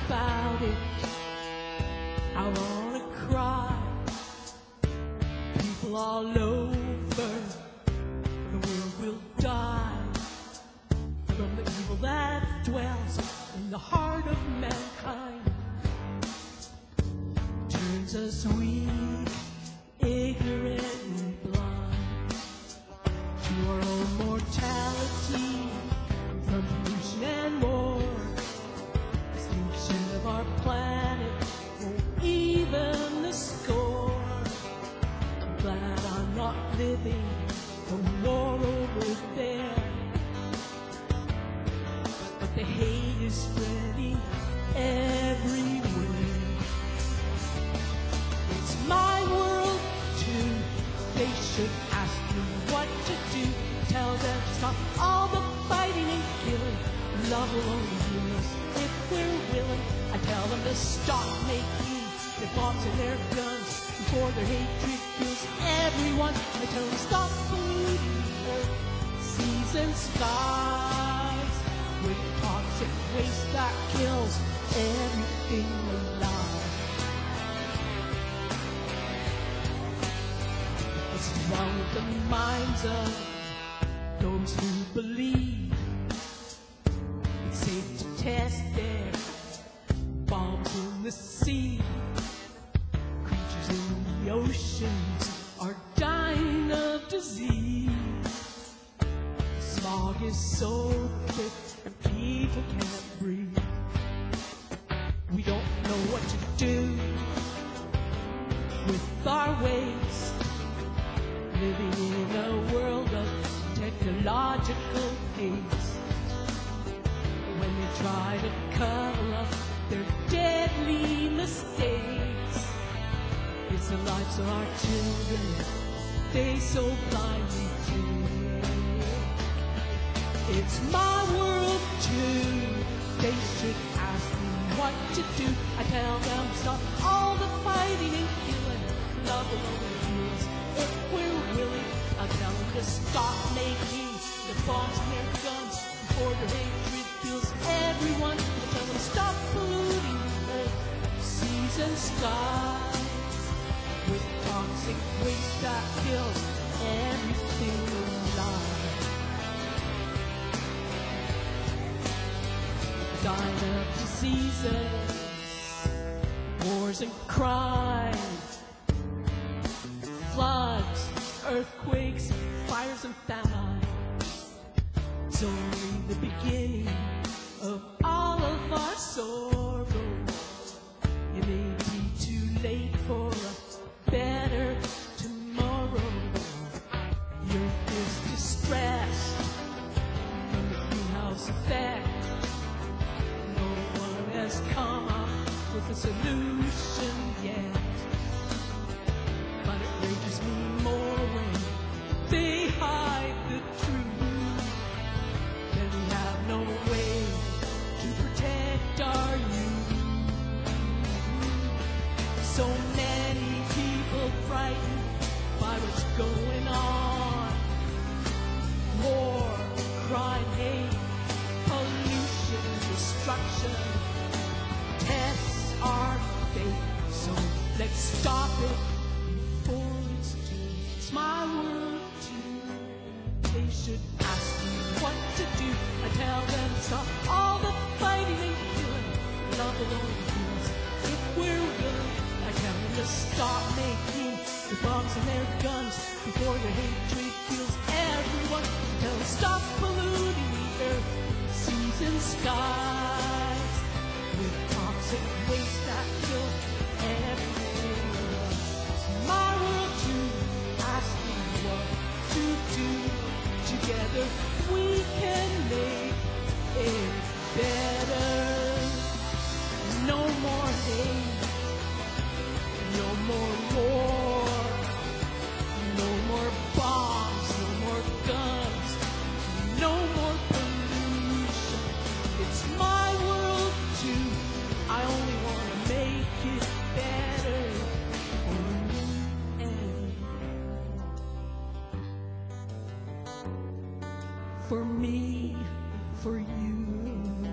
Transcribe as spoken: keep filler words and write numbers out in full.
about it. I wanna cry. People all over the world will die from the evil that dwells in the heart of mankind. Turns us weak, ignorant and blind to our own mortality from pollution and war. Extinction of our planet won't even the score. I'm glad I'm not living a war over there, but the hate is spreading everywhere. It's my world too. They should ask me what to do. Tell them to stop all the fighting and killing. Love will only heal us if we're willing. I tell them to stop making their bombs and their guns before their hatred kills everyone. I tell them to stop polluting earth, seas and skies with toxic waste that kills everything alive. What's wrong with the minds of those who believe it's safe to test their bombs in the sea? Creatures in the oceans are dying of disease. Smog is so thick and people can't breathe. We don't know what to do with our waste, living in a world of technological haste. When they try to cover up their deadly mistakes, it's the lives of our children they so blindly take. It's my world too. They should ask me what to do. I tell them stop all the fighting and killing. Love will only heal us if we're willing. I tell them to stop making the bombs and their guns before their hatred kills everyone. I tell them stop polluting earth, seas and skies with toxic waste that kills everything alive. Dying of diseases, wars and crime, floods, earthquakes, fires and famine. It's only the beginning of all of our sorrow. It may be too late for a better tomorrow. The earth is distressed from the greenhouse effect. No one has come up with a solution yet, but it rages me more when they hide the truth. Then we have no way to protect our youth. So many people frightened by what's going on. War, crime, hate, pollution, destruction. Tests are fake, so let's stop it before it's too. It's my world too. They should ask me what to do. I tell them stop all the fighting and killing. Love will only heal us if we're willing. I tell them to stop making the bombs and their guns before their hatred kills everyone. I tell them stop polluting the earth, seas and skies with toxic waste that kills everything. It's my world to ask me what to do. Together we can make it better. No more hate, no more war, no more bombs, no more guns, no more pollution. It's my world too. I only want to make it better for me and for me, for you.